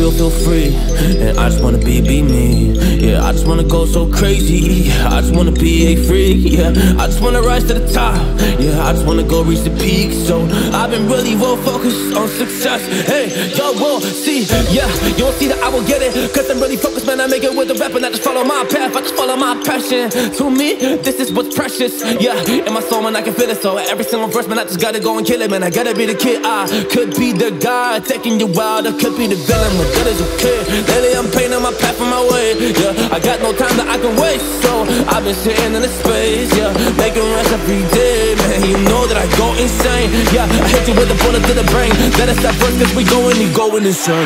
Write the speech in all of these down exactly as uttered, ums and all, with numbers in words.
feel, feel free. And I just wanna be, be me. Yeah, I just wanna go so crazy. I just wanna be a freak. Yeah, I just wanna rise to the top. Yeah, I just wanna go reach the peak. So I've been really well focused on success. Hey, yo, we'll see. Yeah, you won't see that I will get it, cause I'm really focused, man. I make it with the rap and I just follow my path. I just follow my passion. To me, this is what's precious. Yeah, in my soul, man, I can feel it. So every single verse, man, I just gotta go and kill it, man. I gotta be the kid. I could be the guy taking you wild. I could be the villain, but that is okay. Lately I'm painting my path on my way. Yeah, I got no time that I can waste, so I've been sitting in the space. Yeah, making rest every day, man. You know that I go insane. Yeah, I hit you with a bullet to the brain. Let us stop first, cause we going, you going insane.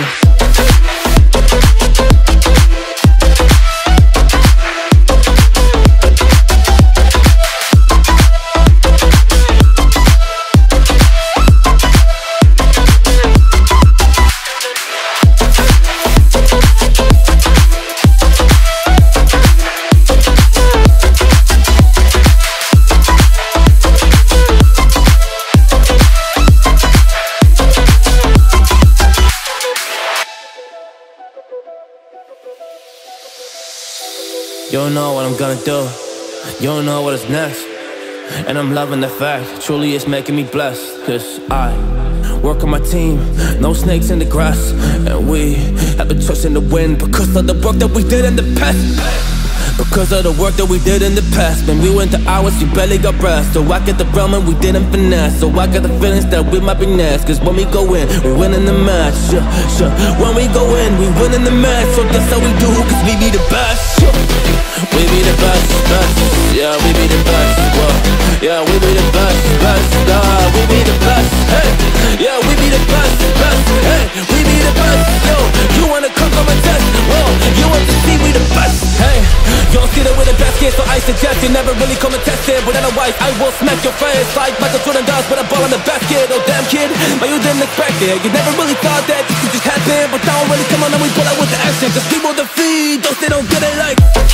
You don't know what I'm gonna do. You don't know what is next. And I'm loving the fact, truly it's making me blessed. Cause I work on my team, no snakes in the grass. And we have been trusting the wind because of the work that we did in the past. Because of the work that we did in the past. When we went to hours, you barely got breath. So I get the realm and we didn't finesse. So I got the feelings that we might be next. Cause when we go in, we win in the match. Sure, sure. When we go in, we win in the match. So that's how we do, cause we be the best. Sure. We be the best, best. Yeah, we be the best. Whoa. Yeah, we be the best, best. Nah, we be the best. Hey, yeah, we be the best, best. Hey, we be the best. Yo, you wanna come on my test? Whoa, you want to see we the best? Hey, you don't see that we're the best kid, so I suggest you never really come and test it. But otherwise, I will smack your face like Michael Jordan does with a ball in the basket. Oh damn kid, but you didn't expect it. You never really thought that this could just happen, but now really come on and we pull out with the action. Cause people defeat those they don't get it like.